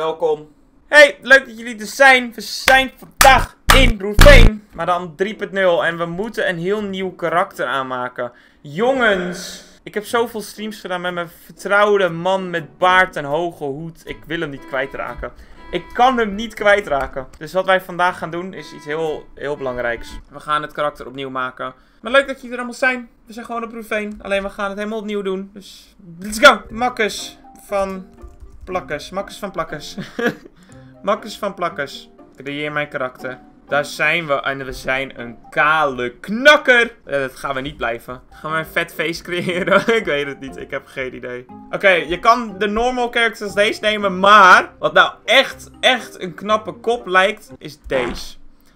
welkom. Hey, leuk dat jullie er zijn. We zijn vandaag in Roofveen, maar dan 3.0 en we moeten een heel nieuw karakter aanmaken. Jongens, ik heb zoveel streams gedaan met mijn vertrouwde man met baard en hoge hoed. Ik wil hem niet kwijtraken. Ik kan hem niet kwijtraken. Dus wat wij vandaag gaan doen is iets heel belangrijks. We gaan het karakter opnieuw maken. Maar leuk dat jullie er allemaal zijn. We zijn gewoon op Roofveen. Alleen we gaan het helemaal opnieuw doen. Dus let's go. Makkers van plakkers. Makkers van plakkers. Makkers van plakkers. Creëer mijn karakter. Daar zijn we. En we zijn een kale knakker. Dat gaan we niet blijven. Gaan we een vet face creëren? Ik weet het niet. Ik heb geen idee. Oké, je kan de normal characters als deze nemen. Maar wat nou echt een knappe kop lijkt, is deze.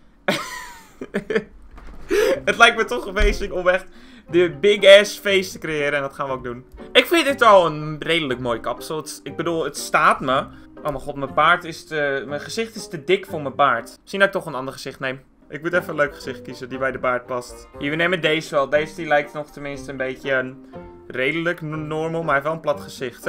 Het lijkt me toch amazing om echt de big ass face te creëren. En dat gaan we ook doen. Ik vind dit al een redelijk mooi kapsel. Ik bedoel, het staat me. Oh mijn god, mijn gezicht is te dik voor mijn baard. Misschien dat ik toch een ander gezicht neem. Ik moet even een leuk gezicht kiezen die bij de baard past. Hier, we nemen deze wel. Deze die lijkt nog tenminste een beetje redelijk normal, maar hij heeft wel een plat gezicht.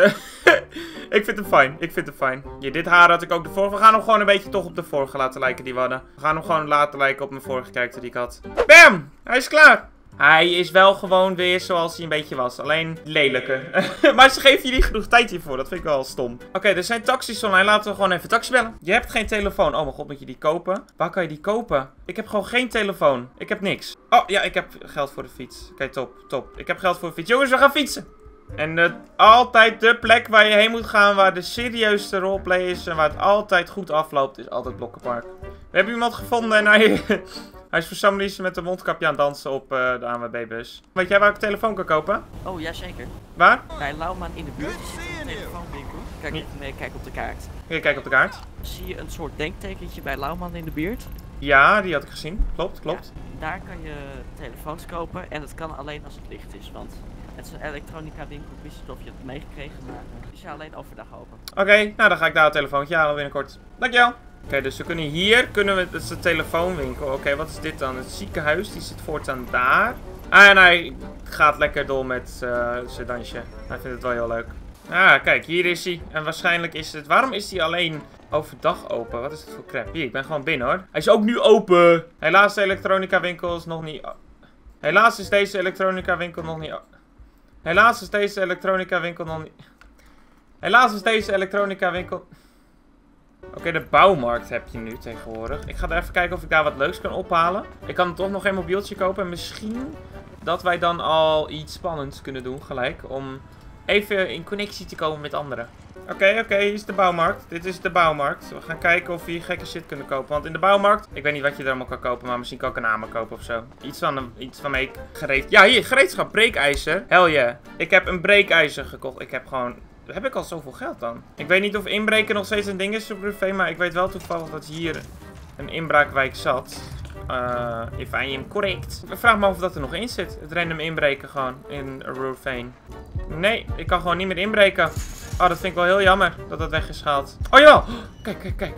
Ik vind hem fijn. Ik vind hem fijn. Hier, dit haar had ik ook de vorige. We gaan hem gewoon een beetje toch op de vorige laten lijken die we hadden. We gaan hem gewoon laten lijken op mijn vorige character die ik had. Bam! Hij is klaar. Hij is wel gewoon weer zoals hij een beetje was. Alleen lelijker. Maar ze geven jullie genoeg tijd hiervoor. Dat vind ik wel stom. Oké, er zijn taxis online. Laten we gewoon even taxi bellen. Je hebt geen telefoon. Oh mijn god, moet je die kopen? Waar kan je die kopen? Ik heb gewoon geen telefoon. Ik heb niks. Oh ja, ik heb geld voor de fiets. Oké, top. Ik heb geld voor de fiets. Jongens, we gaan fietsen. En altijd de plek waar je heen moet gaan. Waar de serieuste roleplay is. En waar het altijd goed afloopt. Is altijd Blokkenpark. We hebben iemand gevonden en hij is voor some reason met een mondkapje aan het dansen op de ANWB-bus. Weet jij waar ik een telefoon kan kopen? Oh, jazeker. Waar? Bij Lauwman in de buurt is een telefoonwinkel. Kijk op de kaart. Kun je kijken op de kaart? Zie je een soort denktekentje bij Lauwman in de buurt? Ja, die had ik gezien. Klopt. Ja, daar kan je telefoons kopen en het kan alleen als het licht is, want het is een elektronica winkel. Ik wist niet of je het meegekregen, maar die is alleen overdag open. Oké, nou dan ga ik daar een telefoontje halen binnenkort. Dankjewel. Oké, dus we kunnen hier, dat is de telefoonwinkel. Oké, wat is dit dan? Het ziekenhuis, die zit voortaan daar. Ah, en hij gaat lekker door met zijn dansje. Hij vindt het wel heel leuk. Ah, kijk, hier is hij. En waarschijnlijk is het... Waarom is hij alleen overdag open? Wat is het voor crap? Hier, ik ben gewoon binnen hoor. Hij is ook nu open. Helaas, de elektronica winkel is nog niet... Helaas is deze elektronica winkel nog niet... Helaas is deze elektronica winkel nog niet... Helaas is deze elektronica winkel... Oké, de bouwmarkt heb je nu tegenwoordig. Ik ga er even kijken of ik daar wat leuks kan ophalen. Ik kan toch nog een mobieltje kopen. En misschien dat wij dan al iets spannends kunnen doen gelijk. Om even in connectie te komen met anderen. Oké, hier is de bouwmarkt. Dit is de bouwmarkt. We gaan kijken of we hier gekke shit kunnen kopen. Want in de bouwmarkt, ik weet niet wat je er allemaal kan kopen. Maar misschien kan ik een hamer kopen of zo. Iets van mee gereed. Ja, hier, gereedschap, breekijzer. Hell yeah. Ik heb een breekijzer gekocht. Ik heb gewoon... Heb ik al zoveel geld dan? Ik weet niet of inbreken nog steeds een ding is op Roofveen, maar ik weet wel toevallig dat hier een inbraakwijk zat. If I am correct. Ik vraag me af of dat er nog in zit. Het random inbreken gewoon in Roofveen. Nee, ik kan gewoon niet meer inbreken. Oh, dat vind ik wel heel jammer dat dat weg is gehaald. Oh jawel! Kijk.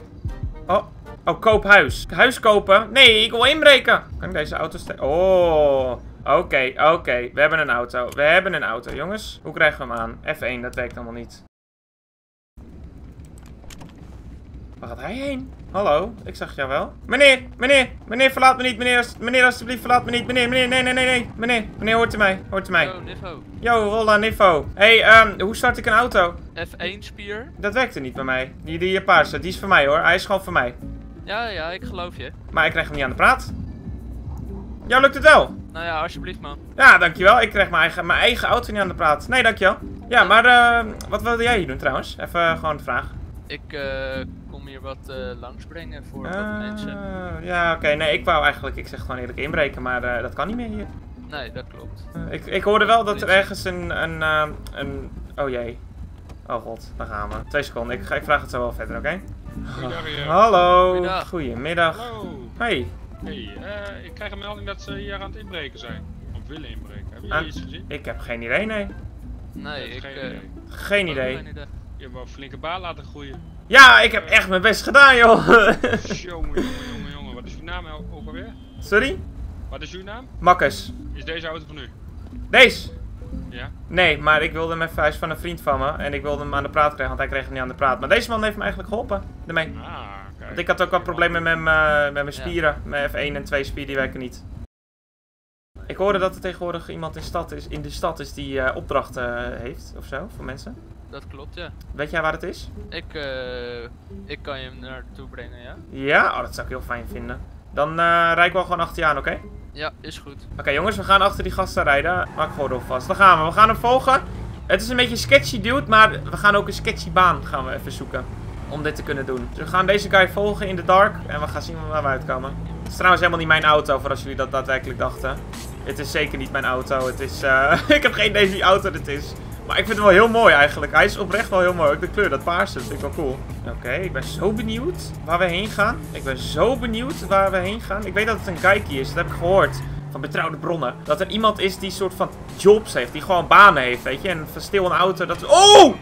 Oh, koop huis. Huis kopen? Nee, ik wil inbreken. Kan ik deze auto steken? Oh... Oké. We hebben een auto. Jongens. Hoe krijgen we hem aan? F1, dat werkt allemaal niet. Waar gaat hij heen? Hallo, ik zag jou wel. Meneer, verlaat me niet. Meneer, alsjeblieft, verlaat me niet. Meneer, nee. Meneer, hoort u mij? Yo, Niffo. Yo, hola, Niffo. Hey, hoe start ik een auto? F1 spier. Dat werkte niet bij mij. Die paarse, die is voor mij hoor. Hij is gewoon voor mij. Ja, ik geloof je. Maar ik krijg hem niet aan de praat. Jou lukt het wel? Nou ja, alsjeblieft man. Ja, dankjewel. Ik krijg mijn eigen auto niet aan de praat. Nee, dankjewel. Ja, maar wat wilde jij hier doen trouwens? Even gewoon de vraag. Ik kom hier wat langsbrengen voor wat mensen. Ja, oké. Nee, ik zeg gewoon eerlijk inbreken, maar dat kan niet meer hier. Nee, dat klopt. Ik hoorde wel dat er ergens oh jee. Oh god, daar gaan we. 2 seconden. Ik vraag het zo wel verder, oké? Goeiedag. Hallo. Goedemiddag. Hallo. Hey. Ik krijg een melding dat ze hier aan het inbreken zijn. Of willen inbreken. Hebben jullie iets gezien? Ik heb geen idee, nee. Nee, ik... Geen idee. Je hebt wel een flinke baard laten groeien. Ja, ik heb echt mijn best gedaan, joh. Jongen. Wat is uw naam ook alweer? Sorry? Wat is uw naam? Makkers. Is deze auto van u? Deze? Ja? Nee, maar ik wilde hem even, hij is van een vriend van me. En ik wilde hem aan de praat krijgen, want hij kreeg hem niet aan de praat. Maar deze man heeft me eigenlijk geholpen ermee. Ah, oké. Want ik had ook wat problemen met mijn spieren. Mijn F1 en 2 spieren die werken niet. Ik hoorde dat er tegenwoordig iemand in de stad is die opdrachten heeft, of zo, voor mensen. Dat klopt, ja. Weet jij waar het is? Ik kan je hem naartoe brengen, ja? Ja? Oh, dat zou ik heel fijn vinden. Dan rijd ik wel gewoon achter je aan, oké? Ja, is goed. Oké, jongens, we gaan achter die gasten rijden. Maak gordel vast. Dan gaan we. We gaan hem volgen. Het is een beetje sketchy, dude, maar we gaan ook een sketchy baan gaan we even zoeken. Om dit te kunnen doen. Dus we gaan deze guy volgen in de dark. En we gaan zien waar we uitkomen. Het is trouwens helemaal niet mijn auto, voor als jullie dat daadwerkelijk dachten. Het is zeker niet mijn auto. Het is, ik heb geen idee wie auto dit is. Maar ik vind hem wel heel mooi eigenlijk. Hij is oprecht wel heel mooi. Ook de kleur, dat paarse, dat vind ik wel cool. Oké, ik ben zo benieuwd waar we heen gaan. Ik ben zo benieuwd waar we heen gaan. Ik weet dat het een geikie is, dat heb ik gehoord. Van betrouwde bronnen. Dat er iemand is die soort van jobs heeft. Die gewoon banen heeft, weet je. En verstil een auto. Dat... Oh!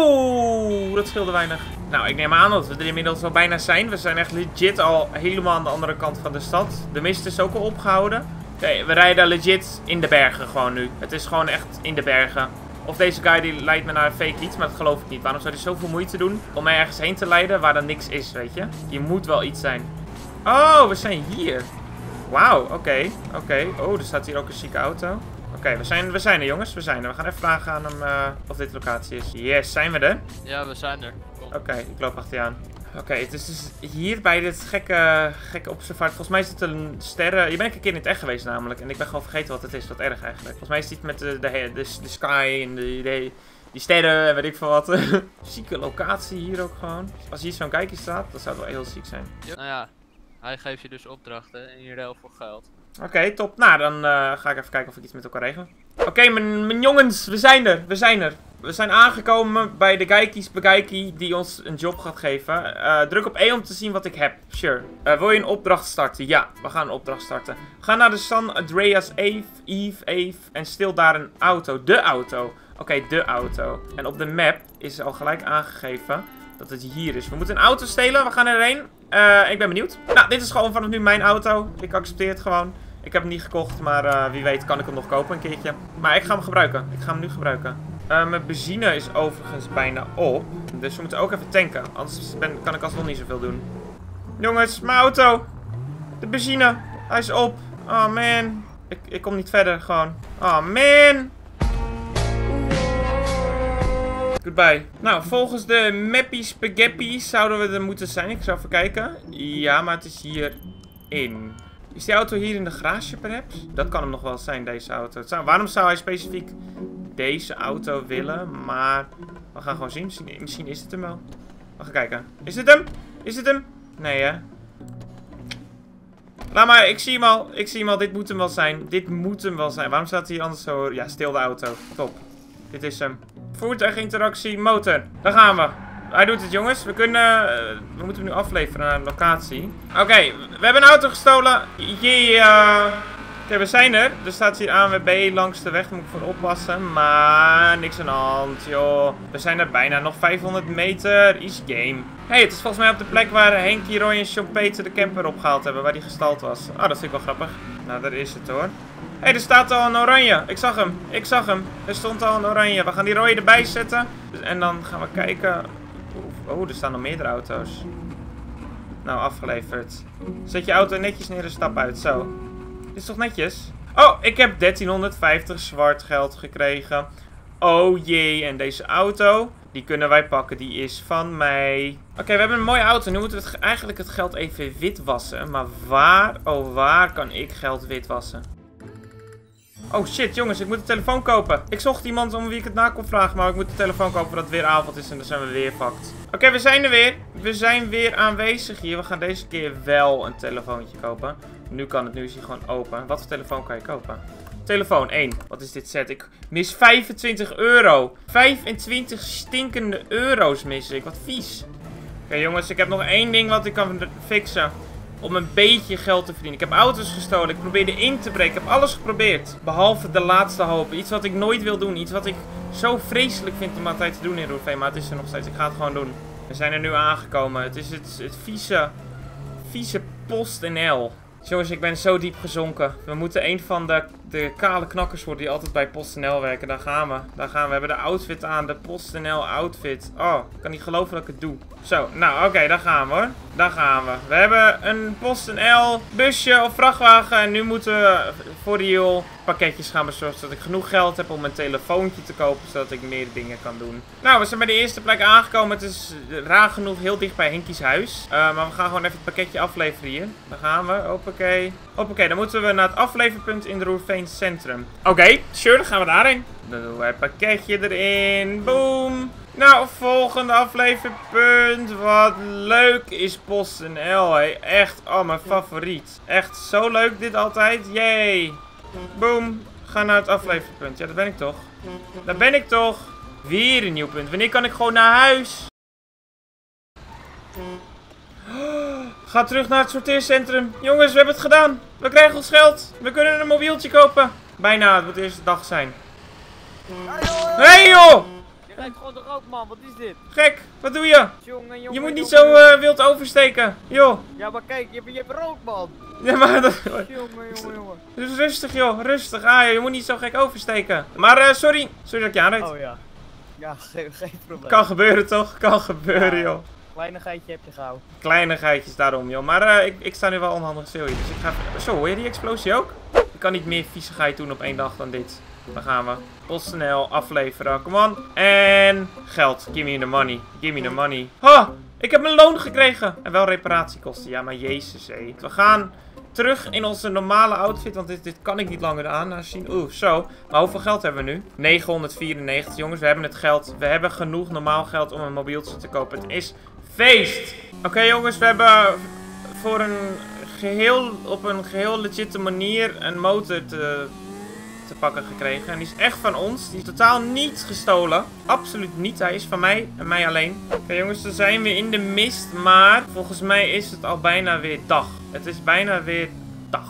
Oeh, dat scheelde weinig. Nou, ik neem aan dat we er inmiddels al bijna zijn. We zijn echt legit al helemaal aan de andere kant van de stad. De mist is ook al opgehouden. Oké, we rijden legit in de bergen gewoon nu. Het is gewoon echt in de bergen. Of deze guy die leidt me naar een fake iets, maar dat geloof ik niet. Waarom zou hij zoveel moeite doen om mij ergens heen te leiden waar er niks is, weet je? Hier moet wel iets zijn. Oh, we zijn hier. Wauw, oké. Oh, er staat hier ook een zieke auto. Oké, we zijn er jongens, we zijn er. We gaan even vragen aan hem of dit locatie is. Yes, zijn we er? Ja, we zijn er. Oké, ik loop achter je aan. Oké, het is dus hier bij dit gekke observatie. Volgens mij is het een sterren... Je bent een keer in het echt geweest namelijk. En ik ben gewoon vergeten wat het is. Wat erg eigenlijk. Volgens mij is het iets met de sky en die sterren en weet ik veel wat. Zieke locatie hier ook gewoon. Als hier zo'n kijkje staat, dan zou het wel heel ziek zijn. Ja. Nou ja, hij geeft je dus opdrachten in ruil voor geld. Oké, top. Nou, dan ga ik even kijken of ik iets met elkaar regel. Oké, mijn jongens, we zijn er. We zijn aangekomen bij de Geikie die ons een job gaat geven. Druk op E om te zien wat ik heb. Sure. Wil je een opdracht starten? Ja, we gaan een opdracht starten. Ga naar de San Andreas Eve en stil daar een auto. De auto. Oké, de auto. En op de map is al gelijk aangegeven dat het hier is. We moeten een auto stelen. We gaan erheen. Ik ben benieuwd. Nou, dit is gewoon vanaf nu mijn auto. Ik accepteer het gewoon. Ik heb hem niet gekocht, maar wie weet kan ik hem nog kopen een keertje. Maar ik ga hem gebruiken. Ik ga hem nu gebruiken. Mijn benzine is overigens bijna op. Dus we moeten ook even tanken. Anders kan ik alsnog niet zoveel doen. Jongens, mijn auto. De benzine. Hij is op. Oh man. Ik kom niet verder gewoon. Oh man. Goodbye. Nou, volgens de Mappy Spaghetti zouden we er moeten zijn. Ik zou even kijken. Ja, maar het is hierin. Is die auto hier in de garage perhaps? Dat kan hem nog wel zijn, deze auto. Waarom zou hij specifiek deze auto willen? Maar we gaan gewoon zien. Misschien is het hem wel. We gaan kijken. Is het hem? Is het hem? Nee, hè? Laat maar, ik zie hem al. Dit moet hem wel zijn. Dit moet hem wel zijn. Waarom staat hij anders zo... Ja, stil de auto. Top. Dit is hem. Voertuiginteractie, motor. Daar gaan we. Hij doet het, jongens. We moeten hem nu afleveren naar een locatie. Oké, we hebben een auto gestolen. Yeah. Oké, we zijn er. Er staat hier ANWB langs de weg. Daar moet ik voor oppassen. Maar niks aan de hand, joh. We zijn er bijna. Nog 500 meter. Easy game. Hey, het is volgens mij op de plek waar Henkie, Roy en Sean-Peter de camper opgehaald hebben. Waar die gestald was. Oh, dat vind ik wel grappig. Nou, daar is het, hoor. Hé, er staat al een oranje. Ik zag hem. Er stond al een oranje. We gaan die rode erbij zetten. En dan gaan we kijken. Oh, er staan nog meerdere auto's. Nou, afgeleverd. Zet je auto netjes neer en stap uit. Zo. Dit is toch netjes? Oh, ik heb 1350 zwart geld gekregen. Oh jee. En deze auto, die kunnen wij pakken. Die is van mij. Oké, we hebben een mooie auto. Nu moeten we eigenlijk het geld even witwassen. Maar waar, oh waar kan ik geld witwassen? Oh shit, jongens, ik moet een telefoon kopen. Ik zocht iemand om wie ik het na kon vragen, maar ik moet de telefoon kopen voordat het weer avond is en dan zijn we weer fucked. Oké, we zijn er weer. We zijn weer aanwezig hier. We gaan deze keer wel een telefoontje kopen. Nu kan het, nu is hij gewoon open. Wat voor telefoon kan je kopen? Telefoon 1. Wat is dit set? Ik mis 25 euro. 25 stinkende euro's mis ik. Wat vies. Oké, jongens, ik heb nog één ding wat ik kan fixen. Om een beetje geld te verdienen. Ik heb auto's gestolen. Ik probeerde in te breken. Ik heb alles geprobeerd. Behalve de laatste hoop. Iets wat ik nooit wil doen. Iets wat ik zo vreselijk vind om altijd te doen in Roerveen. Maar het is er nog steeds. Ik ga het gewoon doen. We zijn er nu aangekomen. Het is het vieze PostNL. Jongens, ik ben zo diep gezonken. We moeten een van De kale knakkers worden die altijd bij PostNL werken. Daar gaan we. Daar gaan we. We hebben de outfit aan. De PostNL outfit. Oh, ik kan niet geloven dat ik het doe. Zo, nou oké, daar gaan we hoor. Daar gaan we. We hebben een PostNL busje of vrachtwagen. En nu moeten we voor real pakketjes gaan bezorgen. Zodat ik genoeg geld heb om een telefoontje te kopen. Zodat ik meer dingen kan doen. Nou, we zijn bij de eerste plek aangekomen. Het is raar genoeg heel dicht bij Henkies huis. Maar we gaan gewoon even het pakketje afleveren hier. Daar gaan we. Hoppakee. Hoppakee, dan moeten we naar het afleverpunt in de Roerveen Centrum. Oké, sure, dan gaan we daarheen. Dan doen we het pakketje erin. Boom. Nou, volgende afleverpunt. Wat leuk is PostNL, hé. Echt, oh, mijn favoriet. Echt zo leuk dit altijd. Yay. Boom. Ga naar het afleverpunt. Ja, dat ben ik toch. Daar ben ik toch. Weer een nieuw punt. Wanneer kan ik gewoon naar huis? Ga terug naar het sorteercentrum. Jongens, we hebben het gedaan. We krijgen ons geld. We kunnen een mobieltje kopen. Bijna, het moet de eerste dag zijn. Hey joh! Je rijdt gewoon de rook, man. Wat is dit? Gek, wat doe je? Jongen, Je moet niet zo wild oversteken. Joh. Ja, maar kijk, je hebt rook, man. Ja, maar dat... Jongen. Dus rustig joh, rustig. Ah, je moet niet zo gek oversteken. Maar sorry. Sorry dat ik je aanreed. Oh ja. Ja, geen probleem. Kan gebeuren toch? Kan gebeuren Ja. joh. Kleinigheidje heb je gauw. Kleinigheidjes daarom joh. Maar ik sta nu wel onhandig stil hier. Dus ik ga... Zo, hoor je die explosie ook? Ik kan niet meer viezigheid doen op één dag dan dit. Daar gaan we. PostNL afleveren. Come on. En geld. Give me the money. Give me the money. Ha! Ik heb mijn loon gekregen. En wel reparatiekosten. Ja, maar jezus hé. We gaan terug in onze normale outfit. Want dit kan ik niet langer aan zien. Oeh, zo. Maar hoeveel geld hebben we nu? 994 jongens. We hebben het geld. We hebben genoeg normaal geld om een mobieltje te kopen. Het is feest. Oké, jongens. We hebben voor op een geheel legitime manier een motor te pakken gekregen. En die is echt van ons. Die is totaal niet gestolen. Absoluut niet. Hij is van mij en mij alleen. Oké, jongens, dan zijn we in de mist. Maar volgens mij is het al bijna weer dag. Het is bijna weer dag.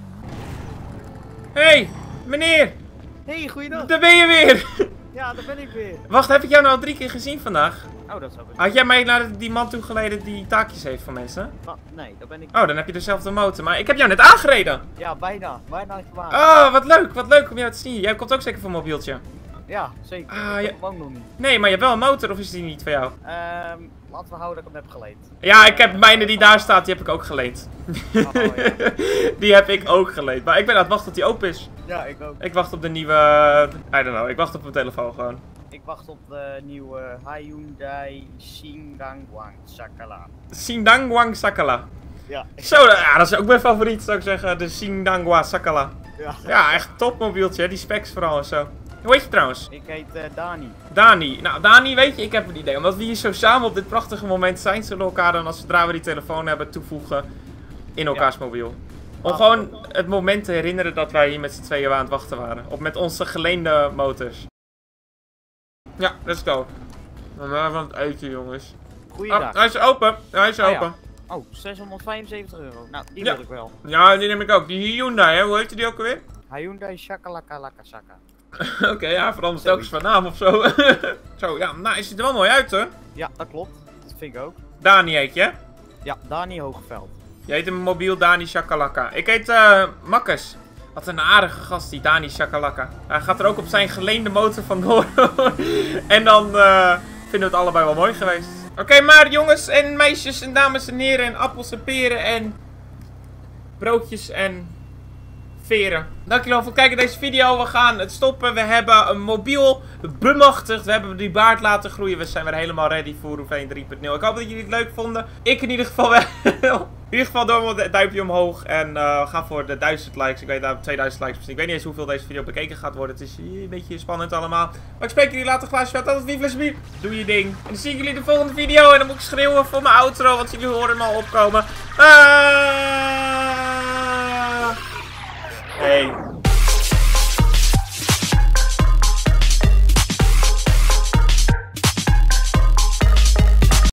Hey, meneer. Hey, goeiedag. Daar ben je weer. Ja, daar ben ik weer. Wacht, heb ik jou nou al 3 keer gezien vandaag? Oh, dat zou ik. Had jij mij naar die man toegeleden die taakjes heeft voor mensen? Nee, daar ben ik. Oh, dan heb je dezelfde motor. Maar ik heb jou net aangereden. Ja, bijna. Bijna klaar. Oh, wat leuk. Wat leuk om jou te zien. Jij komt ook zeker voor een mobieltje. Ja, zeker. Ah, Ik ja. heb hem ook nog niet. Nee, maar je hebt wel een motor of is die niet van jou? Laten we houden dat ik hem heb geleend. Ja, ik heb mijne die daar staat, die heb ik ook geleend. Oh, ja. Die heb ik ook geleend. Maar ik ben aan het wachten tot die open is. Ja, ik ook. Ik wacht op de nieuwe... I don't know, ik wacht op mijn telefoon gewoon. Ik wacht op de nieuwe Hyundai Xingdangwang Sakala. Xingdangwang Sakala. Ja. Zo, ja, dat is ook mijn favoriet, zou ik zeggen. De Xingdangwa Sakala. Ja. Ja, echt topmobieltje, hè. Die specs vooral en zo. Hoe heet je trouwens? Ik heet Dani. Dani. Nou, Dani, weet je, ik heb een idee. Omdat we hier zo samen op dit prachtige moment zijn, zullen we elkaar dan, als zodra we die telefoon hebben, toevoegen in elkaars mobiel. Om gewoon het moment te herinneren dat wij hier met z'n tweeën aan het wachten waren. Op met onze geleende motors. Ja, let's go. We zijn van het eten, jongens. Goeiedag. Hij is open. Hij is open. Oh, 675 euro. Nou, die Ja. wil ik wel. Ja, die neem ik ook. Die Hyundai, hè? Hoe heet die ook alweer? Hyundai Shakalaka. Oké, ja, verandert telkens van naam of zo. Zo, ja, nou, is het er wel mooi uit, hoor. Ja, dat klopt. Dat vind ik ook. Dani heet je, hè? Ja, Dani Hoogveld. Je heet een mobiel Dani Shakalaka. Ik heet Makkes. Wat een aardige gast, die Dani Shakalaka. Hij gaat er ook op zijn geleende motor vandoor. En dan vinden we het allebei wel mooi geweest. Oké, maar jongens en meisjes en dames en heren en appels en peren en broodjes en veren. Dankjewel voor het kijken naar deze video. We gaan het stoppen. We hebben een mobiel bemachtigd. We hebben die baard laten groeien. We zijn weer helemaal ready voor Roerveen 3.0. Ik hoop dat jullie het leuk vonden. Ik in ieder geval wel. In ieder geval door met het duimpje omhoog. En ga voor de 1000 likes. Ik weet daar 2000 likes misschien. Ik weet niet eens hoeveel deze video bekeken gaat worden. Het is een beetje spannend allemaal. Maar ik spreek jullie later. Glaasje uit. Altijd lief, bier. Doe je ding. En dan zie ik jullie in de volgende video. En dan moet ik schreeuwen voor mijn outro. Want jullie horen hem al opkomen. Hey.